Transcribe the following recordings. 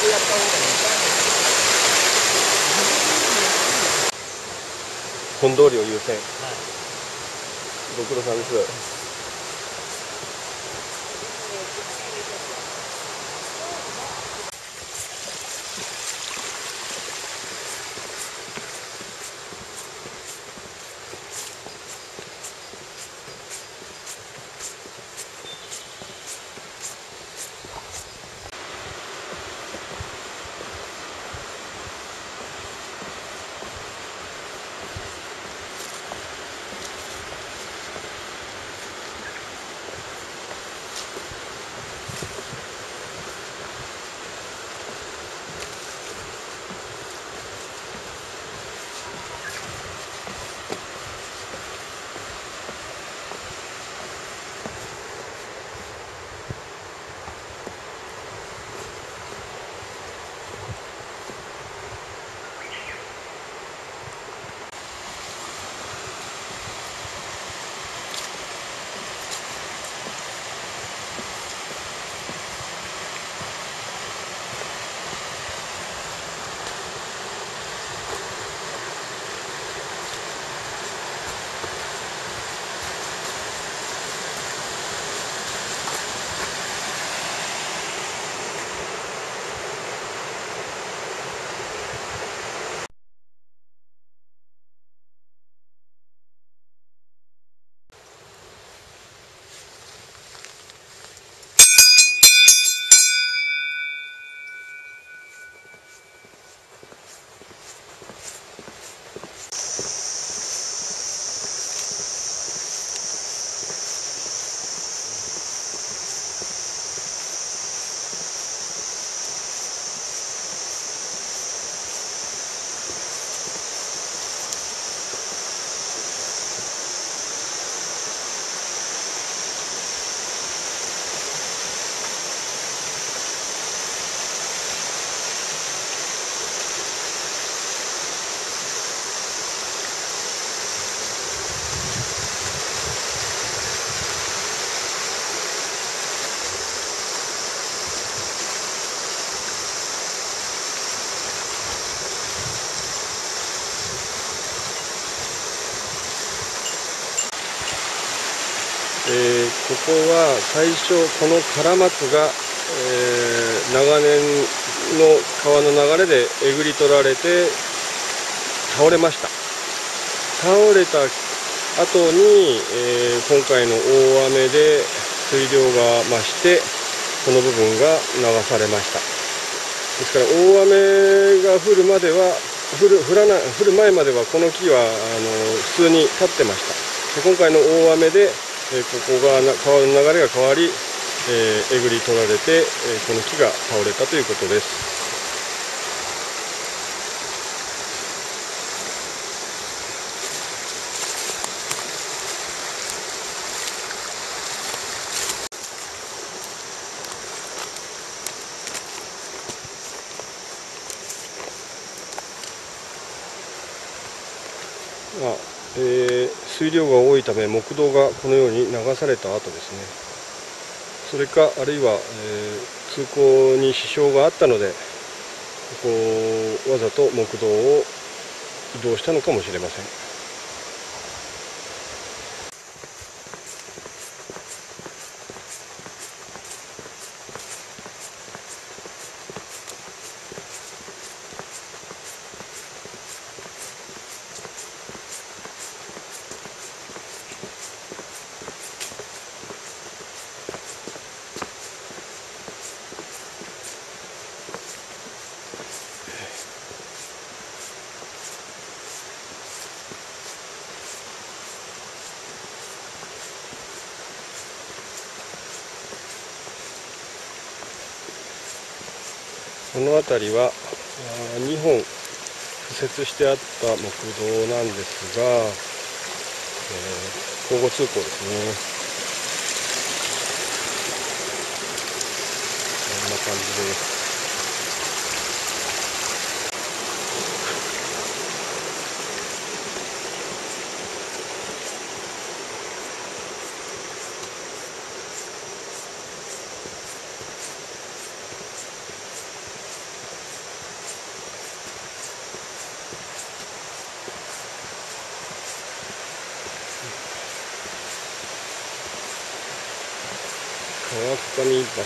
やった方がいい本通りを優先。 はい。 ご苦労さんです。ここは最初この唐松が、長年の川の流れでえぐり取られて倒れました。倒れた後に、今回の大雨で水量が増してこの部分が流されました。ですから大雨が降るまでは降る前まではこの木は普通に立ってました。で今回の大雨でここが川の流れが変わり、えぐり取られて、この木が倒れたということです。水量が多いため木道がこのように流された後ですね。それかあるいは、通行に支障があったのでここわざと木道を移動したのかもしれません。この辺りは2本敷設してあった木道なんですが、交互通行ですね。こんな感じです。 川上橋。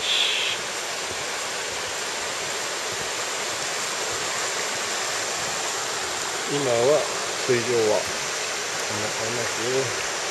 今は水上はこんな感じですね。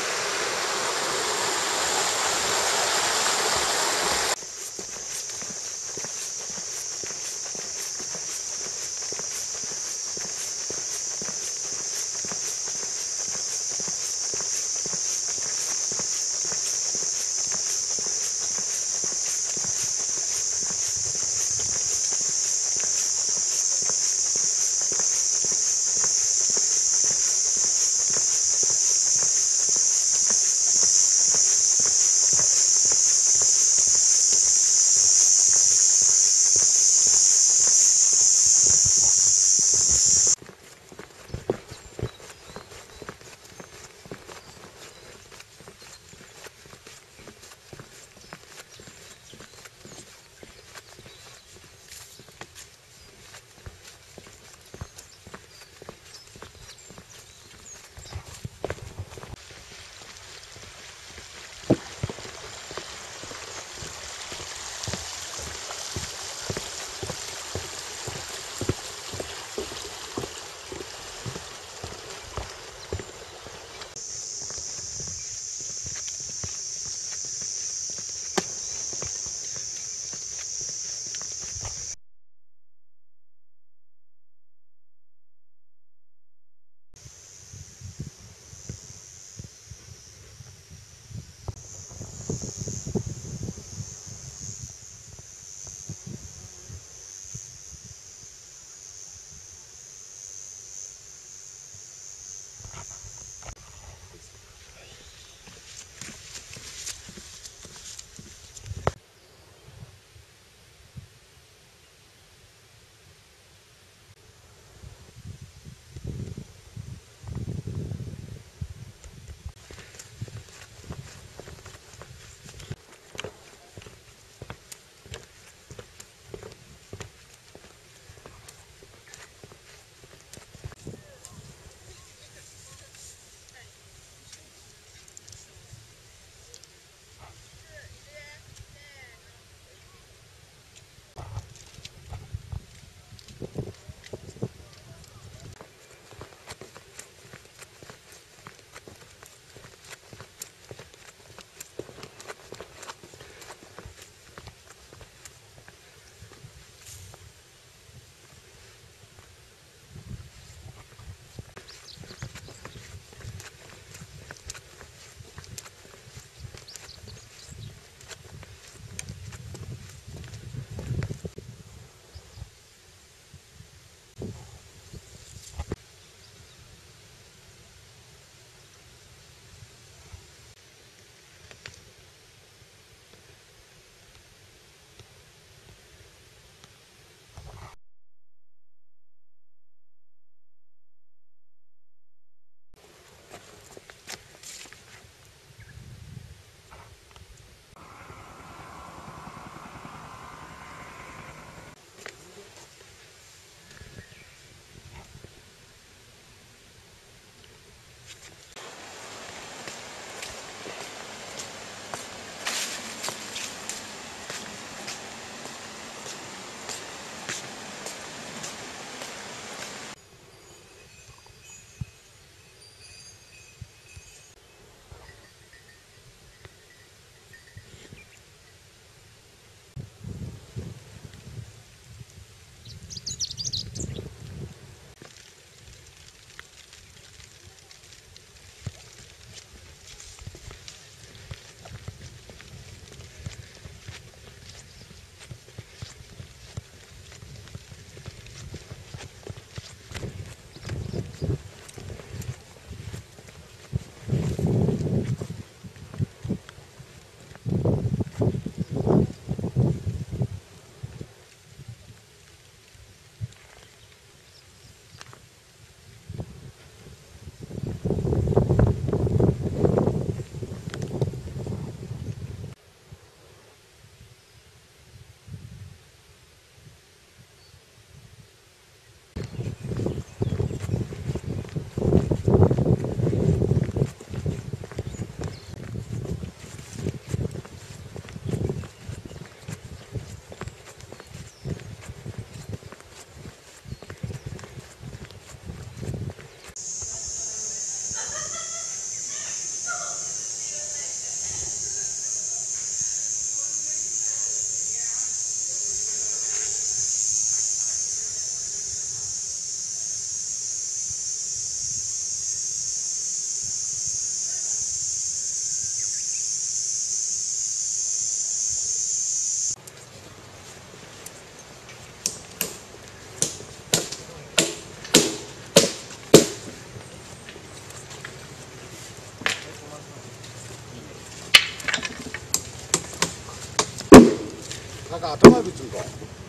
なんか頭打つんか。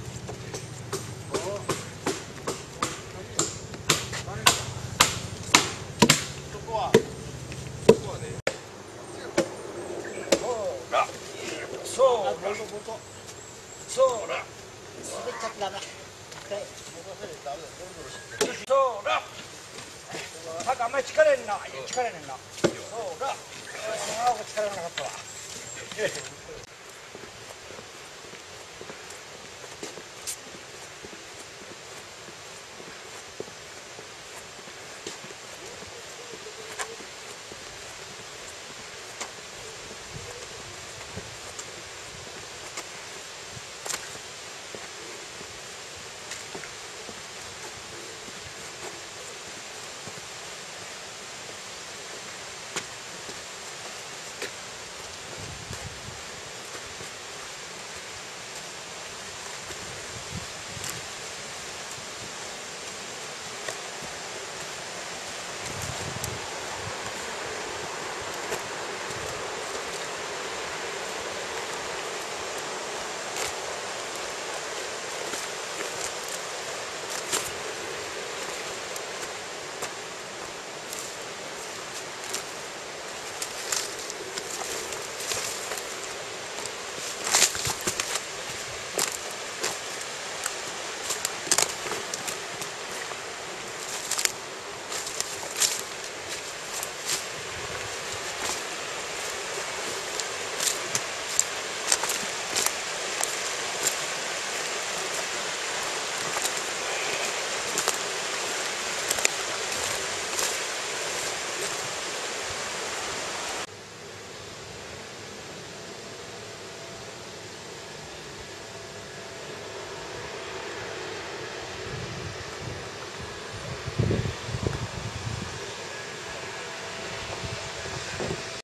そうだ。滑っちゃってダメ。そうだ。なんかあんまり力入れんな。力入れんな。そうだ。力入れなかったわ。